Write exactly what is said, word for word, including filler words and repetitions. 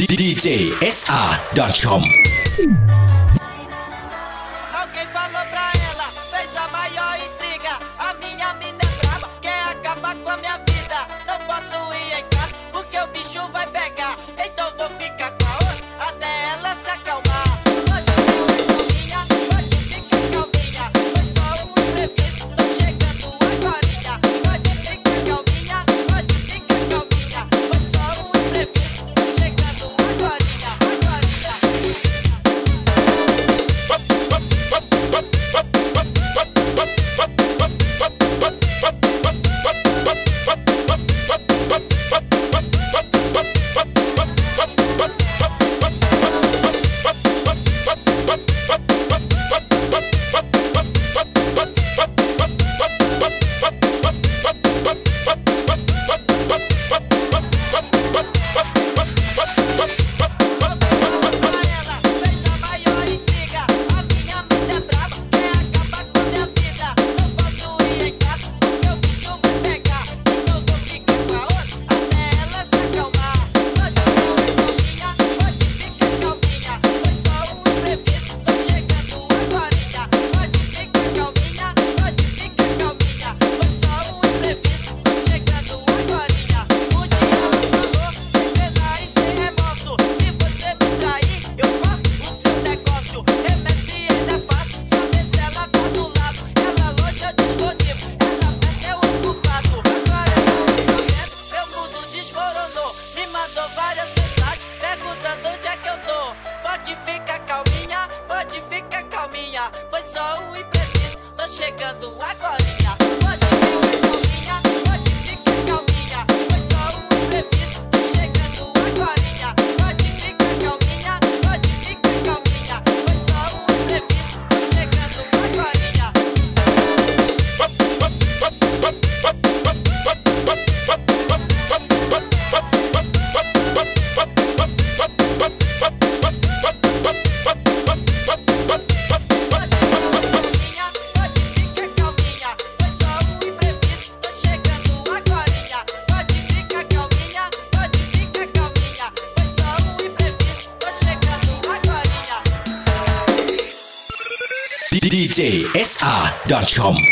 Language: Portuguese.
D J S R ponto com. Alguém falou pra ela, fez a maior intriga. A minha mina é brava, quer acabar com a minha vida. Não posso ir em casa, porque o bicho vai pegar. Então vou ficar com a outra, até ela se acalmar. Pode ficar calminha, pode ficar calminha. Foi só um imprevisto, tô chegando agorinha. Pode ficar calminha, pode ficar calminha. Foi só um imprevisto, tô chegando agorinha, agorinha. Pode ficar calminha, pode ficar calminha. Foi só um imprevisto, tô chegando agorinha. Pode ficar calminha, pode ficar calminha. Foi só um imprevisto, tô chegando agorinha. Pode ficar calminha, pode ficar calminha. Foi só um imprevisto, tô chegando agorinha. D J S R ponto com.